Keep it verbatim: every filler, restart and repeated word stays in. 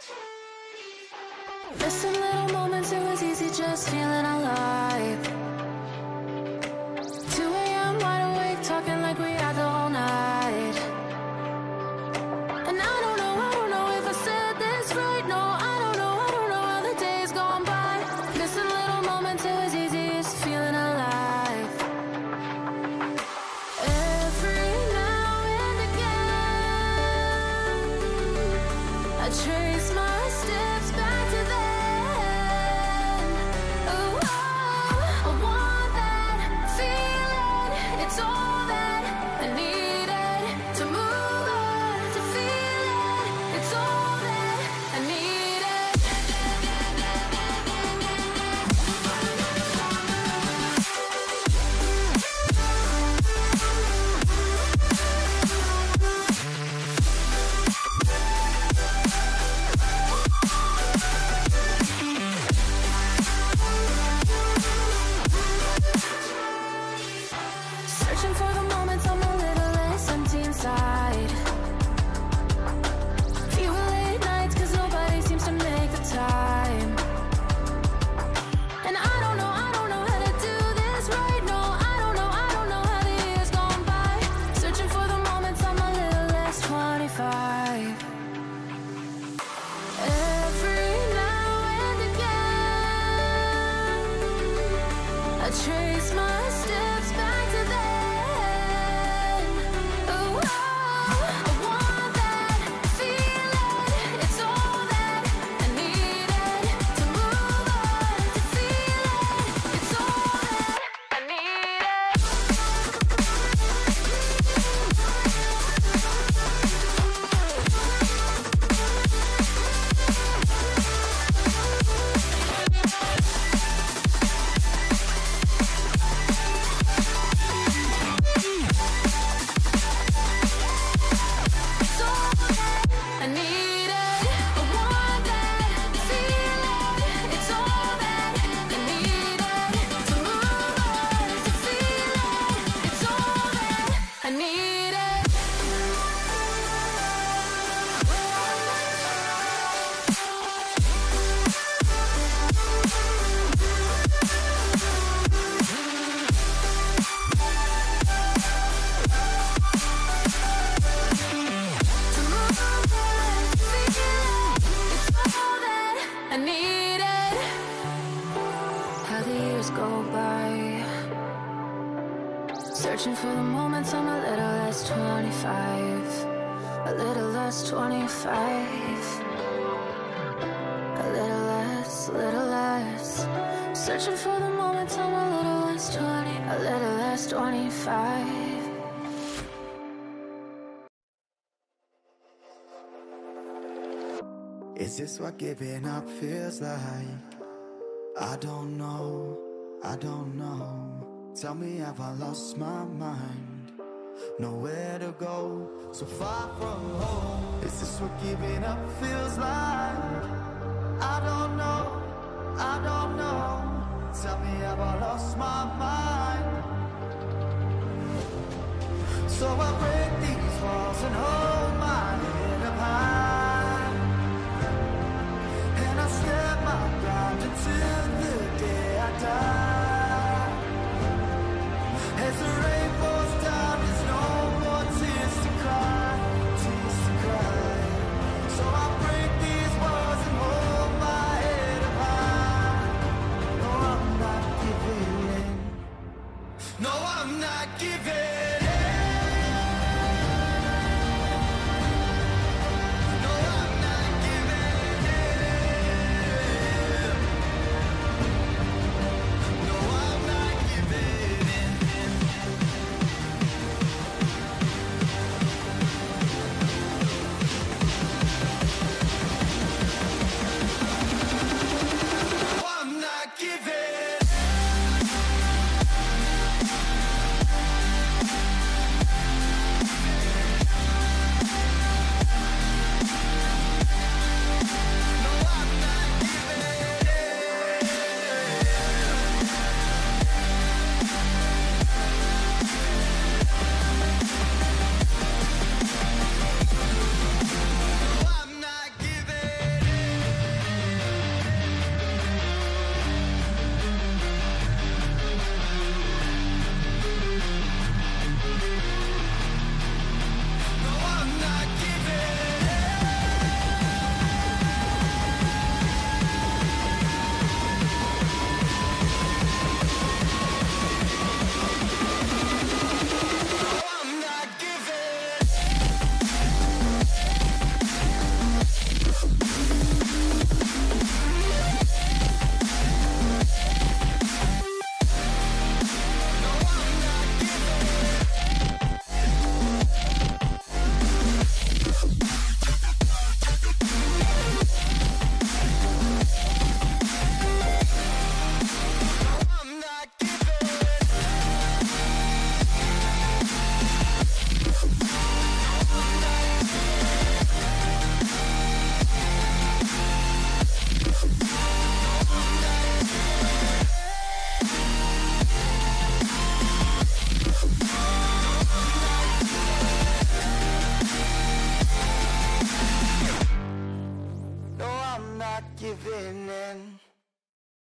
Missing little moments, it was easy just feeling alive. two a m wide awake, talking like we had the whole night. And I don't know, I don't know if I said this right. No, I don't know, I don't know how the days gone by. Missing little moments, it was easy just feeling alive. Every now and again, I trace my steps back to then. Oh, I want that feeling. It's all that I needed to move on, to feel it. It's all that I needed. Searching for the moments I'm a little less empty inside. Fewer late nights cause nobody seems to make the time. And I don't know, I don't know how to do this right. No, I don't know, I don't know how the years gone by. Searching for the moments I'm a little less twenty-five. Every now and again, I trace my steps back to then. Oh, I want that feeling. It's all that I needed to move on, to feel it. It's all that I needed. It's all that I needed. I want that feeling. It's all that I needed to move on, to feel it. It's all that I needed. To move on, to feel it. It's all that I needed. How the years go by, searching for the moments I'm a little less twenty-five, a little less twenty-five, a little less, little less. Searching for the moments I'm a little less twenty, a little less twenty-five. Is this what giving up feels like? I don't know, I don't know. Tell me, have I lost my mind? Nowhere to go, so far from home. Is this what giving up feels like? I don't know, I don't know. Tell me, have I lost my mind? So I break these walls and hold my head up high, and I step my ground until the day I die. As the rain falls down, there's no more tears to cry, tears to cry. So I break these walls and hold my head up high. No, I'm not giving in. No, I'm not giving in. giving in.